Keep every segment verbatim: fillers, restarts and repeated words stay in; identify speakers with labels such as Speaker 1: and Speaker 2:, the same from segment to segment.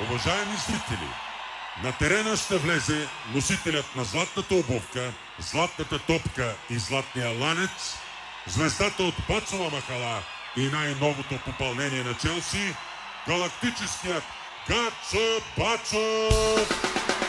Speaker 1: Уважаеми зрители, на терена ще влезе носителят на златната обувка, златната топка и златния ланец, звездата от Бацова махала и най-новото попълнение на Челси, галактическият Гацо Бацов!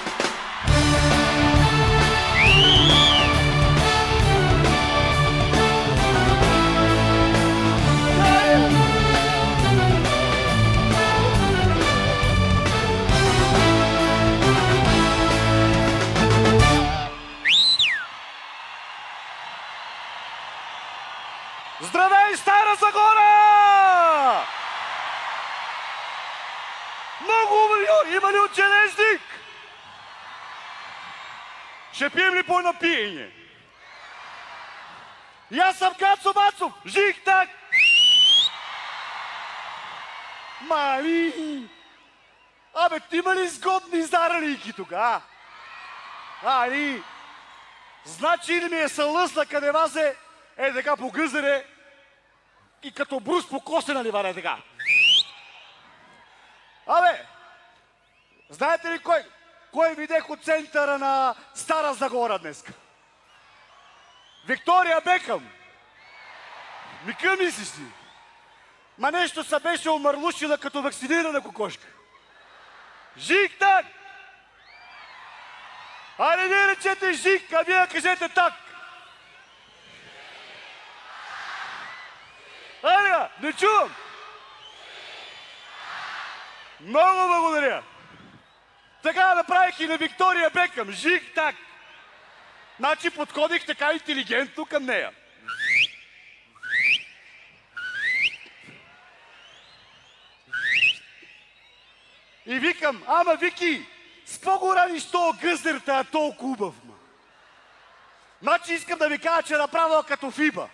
Speaker 2: Здравей, Стара Загора! Много хубаво! Има ли ученичник? Ще пием ли по напиене? И аз съм Гацо Бацов! Жих так! Мали! Абе, ти има ли сгодни заралийки тук, а? Али! Значи ли ми е сълъсна къде вазе е така по гъзере и като брус по косена ливара е така. Абе, знаете ли кой, кой видях от центъра на Стара Загора днес? Виктория Бекъм. Ми към мислиш си? Ма нещо се беше омърлушила като вакцинирана кокошка. Жик так! Аре не речете жик, а вие кажете так. Аля, не чувам! Много благодаря! Така направих и на Виктория Бекъм. Жик так! Значи подходих така интелигентно към нея. И викам, ама Вики, с по-го радиш тоя гъздер, тая толкова хубав, ма. Значи искам да ви кажа, че направила като Фиба.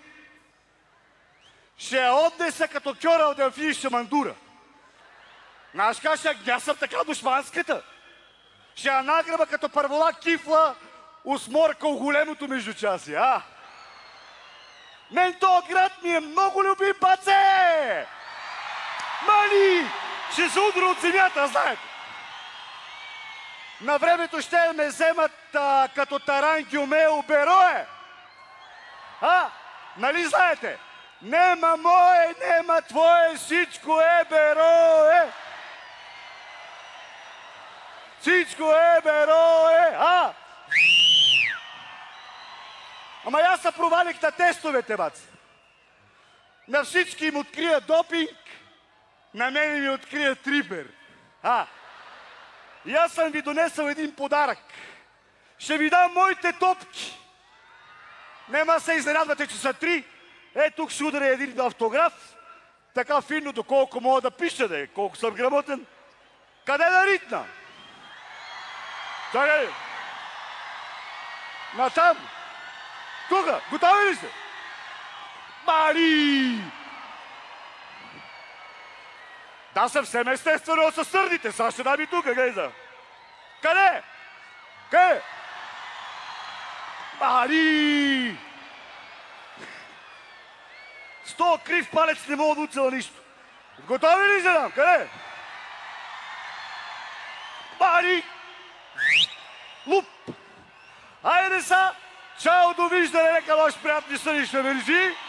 Speaker 2: Ще я отнеса като кьора от Делфин Шамандура. Знаеш как ще гнясам така душманската? Ще я награба като първолак кифла усморка у големото междучасие, а? Мен тоя град ми е много любим, баце! Мали! Ще се удра от земята, знаете! На времето ще ме вземат а, като таранки умео берое! А? Нали знаете? Нема мое, нема твое, всичко е берое! Всичко е берое! А? Ама аз се провалих на тестовете, бац. На всички им открия допинг, на мене ми открия трипер. А? И аз съм ви донесъл един подарък. Ще ви дам моите топки. Нема се изненадвате, че са три. Е, тук ще ударя един автограф. Така финно, доколко мога да пиша, да е, колко съм грамотен. Къде да ритна? Чакай! Натам! Тука! Готови ли сте? Мари! Да, съвсем естествено са сърдите. Сега ще дам и тука, гледа. Къде? Къде? Мари! С този крив палец не мога да уцела нищо. Готови ли се дам? Къде? Мари! Луп! Айде са! Чао, довиждане, нека лош приятни сънища, мерси!